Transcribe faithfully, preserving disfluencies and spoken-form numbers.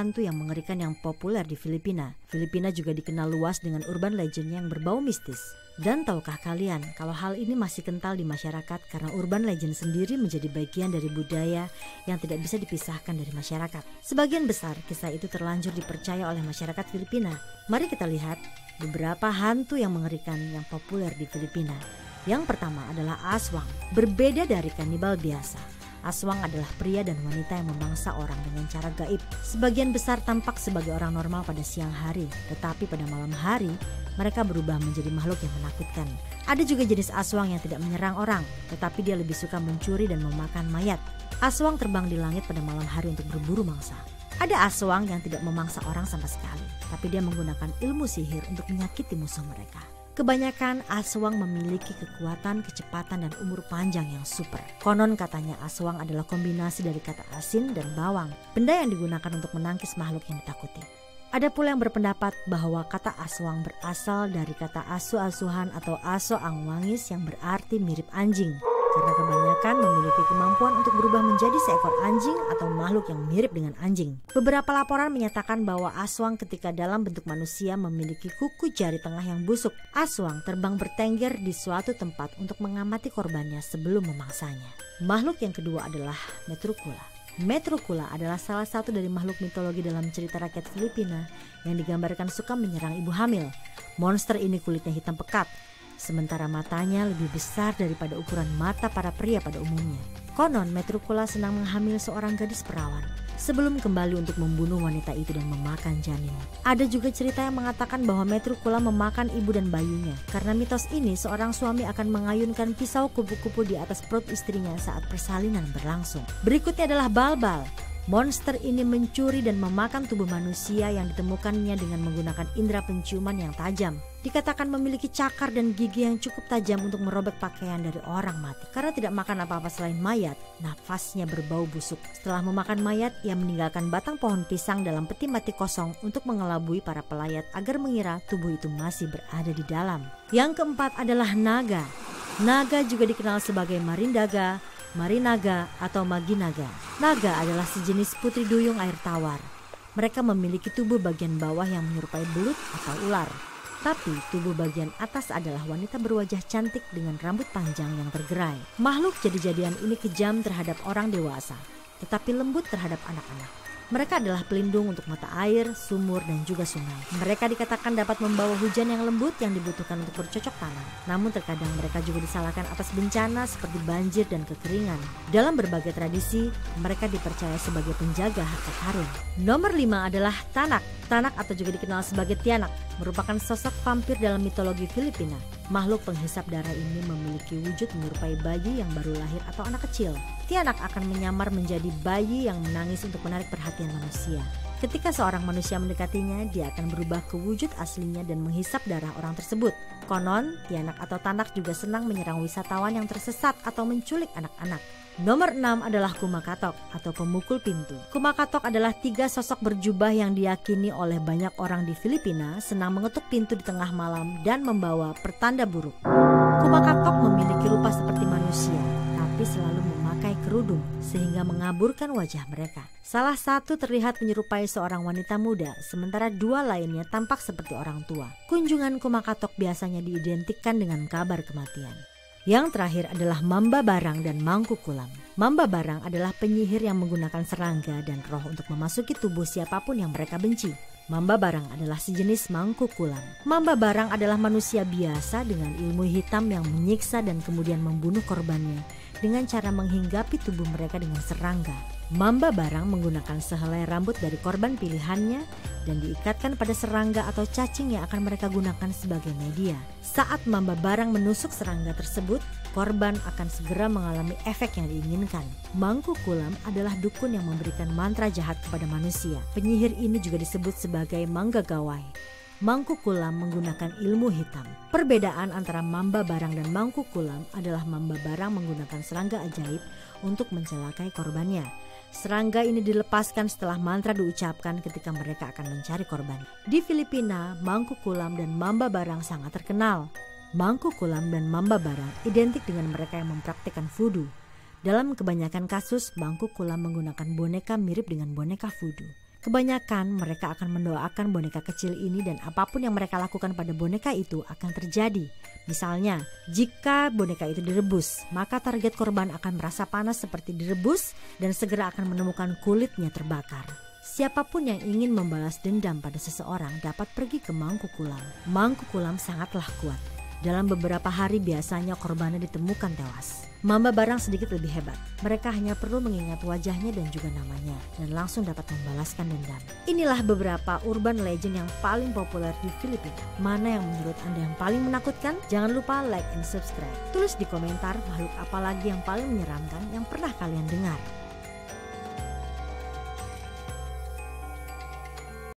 hantu yang mengerikan yang populer di Filipina. Filipina juga dikenal luas dengan urban legend yang berbau mistis. Dan tahukah kalian kalau hal ini masih kental di masyarakat karena urban legend sendiri menjadi bagian dari budaya yang tidak bisa dipisahkan dari masyarakat. Sebagian besar kisah itu terlanjur dipercaya oleh masyarakat Filipina. Mari kita lihat beberapa hantu yang mengerikan yang populer di Filipina. Yang pertama adalah aswang. Berbeda dari kanibal biasa, aswang adalah pria dan wanita yang memangsa orang dengan cara gaib. Sebagian besar tampak sebagai orang normal pada siang hari, tetapi pada malam hari mereka berubah menjadi makhluk yang menakutkan. Ada juga jenis aswang yang tidak menyerang orang, tetapi dia lebih suka mencuri dan memakan mayat. Aswang terbang di langit pada malam hari untuk berburu mangsa. Ada aswang yang tidak memangsa orang sama sekali, tapi dia menggunakan ilmu sihir untuk menyakiti musuh mereka. Kebanyakan aswang memiliki kekuatan, kecepatan, dan umur panjang yang super. Konon katanya aswang adalah kombinasi dari kata asin dan bawang, benda yang digunakan untuk menangkis makhluk yang ditakuti. Ada pula yang berpendapat bahwa kata aswang berasal dari kata asu-asuhan atau aso angwangis yang berarti mirip anjing, karena kebanyakan memiliki kemampuan untuk berubah menjadi seekor anjing atau makhluk yang mirip dengan anjing. Beberapa laporan menyatakan bahwa aswang ketika dalam bentuk manusia memiliki kuku jari tengah yang busuk. Aswang terbang bertengger di suatu tempat untuk mengamati korbannya sebelum memangsanya. Makhluk yang kedua adalah Metrocula. Metrocula adalah salah satu dari makhluk mitologi dalam cerita rakyat Filipina yang digambarkan suka menyerang ibu hamil. Monster ini kulitnya hitam pekat, sementara matanya lebih besar daripada ukuran mata para pria pada umumnya. Konon Metrocula senang menghamil seorang gadis perawan sebelum kembali untuk membunuh wanita itu dan memakan janin. Ada juga cerita yang mengatakan bahwa Metrocula memakan ibu dan bayinya. Karena mitos ini, seorang suami akan mengayunkan pisau kupu-kupu di atas perut istrinya saat persalinan berlangsung. Berikutnya adalah Balbal. Monster ini mencuri dan memakan tubuh manusia yang ditemukannya dengan menggunakan indera penciuman yang tajam. Dikatakan memiliki cakar dan gigi yang cukup tajam untuk merobek pakaian dari orang mati. Karena tidak makan apa-apa selain mayat, nafasnya berbau busuk. Setelah memakan mayat, ia meninggalkan batang pohon pisang dalam peti mati kosong untuk mengelabui para pelayat agar mengira tubuh itu masih berada di dalam. Yang keempat adalah naga. Naga juga dikenal sebagai marindaga, marinaga, atau maginaga. Naga adalah sejenis putri duyung air tawar. Mereka memiliki tubuh bagian bawah yang menyerupai belut atau ular. Tapi tubuh bagian atas adalah wanita berwajah cantik dengan rambut panjang yang tergerai. Makhluk jadi-jadian ini kejam terhadap orang dewasa, tetapi lembut terhadap anak-anak. Mereka adalah pelindung untuk mata air, sumur, dan juga sungai. Mereka dikatakan dapat membawa hujan yang lembut yang dibutuhkan untuk bercocok tanam. Namun terkadang mereka juga disalahkan atas bencana seperti banjir dan kekeringan. Dalam berbagai tradisi, mereka dipercaya sebagai penjaga harta karun. Nomor lima adalah Tanak. Tanak atau juga dikenal sebagai Tianak merupakan sosok vampir dalam mitologi Filipina. Makhluk penghisap darah ini memiliki wujud menyerupai bayi yang baru lahir atau anak kecil. Tianak akan menyamar menjadi bayi yang menangis untuk menarik perhatian manusia. Ketika seorang manusia mendekatinya, dia akan berubah ke wujud aslinya dan menghisap darah orang tersebut. Konon, Tianak atau Tanak juga senang menyerang wisatawan yang tersesat atau menculik anak-anak. Nomor enam adalah Kumakatok atau pemukul pintu. Kumakatok adalah tiga sosok berjubah yang diyakini oleh banyak orang di Filipina senang mengetuk pintu di tengah malam dan membawa pertanda buruk. Kumakatok memiliki rupa seperti manusia, tapi selalu memakai kerudung sehingga mengaburkan wajah mereka. Salah satu terlihat menyerupai seorang wanita muda, sementara dua lainnya tampak seperti orang tua. Kunjungan Kumakatok biasanya diidentikan dengan kabar kematian. Yang terakhir adalah Mamba Barang dan Mangku Kulam. Mamba Barang adalah penyihir yang menggunakan serangga dan roh untuk memasuki tubuh siapapun yang mereka benci. Mamba Barang adalah sejenis Mangku Kulam. Mamba Barang adalah manusia biasa dengan ilmu hitam yang menyiksa dan kemudian membunuh korbannya dengan cara menghinggapi tubuh mereka dengan serangga. Mamba Barang menggunakan sehelai rambut dari korban pilihannya dan diikatkan pada serangga atau cacing yang akan mereka gunakan sebagai media. Saat Mamba Barang menusuk serangga tersebut, korban akan segera mengalami efek yang diinginkan. Mangku Kulam adalah dukun yang memberikan mantra jahat kepada manusia. Penyihir ini juga disebut sebagai Manggagawai. Mangku Kulam menggunakan ilmu hitam. Perbedaan antara Mamba Barang dan Mangku Kulam adalah Mamba Barang menggunakan serangga ajaib untuk mencelakai korbannya. Serangga ini dilepaskan setelah mantra diucapkan ketika mereka akan mencari korban. Di Filipina, Mangku Kulam dan Mamba Barang sangat terkenal. Mangku Kulam dan Mamba Barang identik dengan mereka yang mempraktikkan voodoo. Dalam kebanyakan kasus, Mangku Kulam menggunakan boneka mirip dengan boneka voodoo. Kebanyakan mereka akan mendoakan boneka kecil ini dan apapun yang mereka lakukan pada boneka itu akan terjadi. Misalnya, jika boneka itu direbus, maka target korban akan merasa panas seperti direbus dan segera akan menemukan kulitnya terbakar. Siapapun yang ingin membalas dendam pada seseorang dapat pergi ke Mangkukulam. Mangkukulam sangatlah kuat. Dalam beberapa hari biasanya korbannya ditemukan tewas. Mamba Barang sedikit lebih hebat. Mereka hanya perlu mengingat wajahnya dan juga namanya dan langsung dapat membalaskan dendam. Inilah beberapa urban legend yang paling populer di Filipina. Mana yang menurut Anda yang paling menakutkan? Jangan lupa like and subscribe. Tulis di komentar makhluk apa lagi yang paling menyeramkan yang pernah kalian dengar.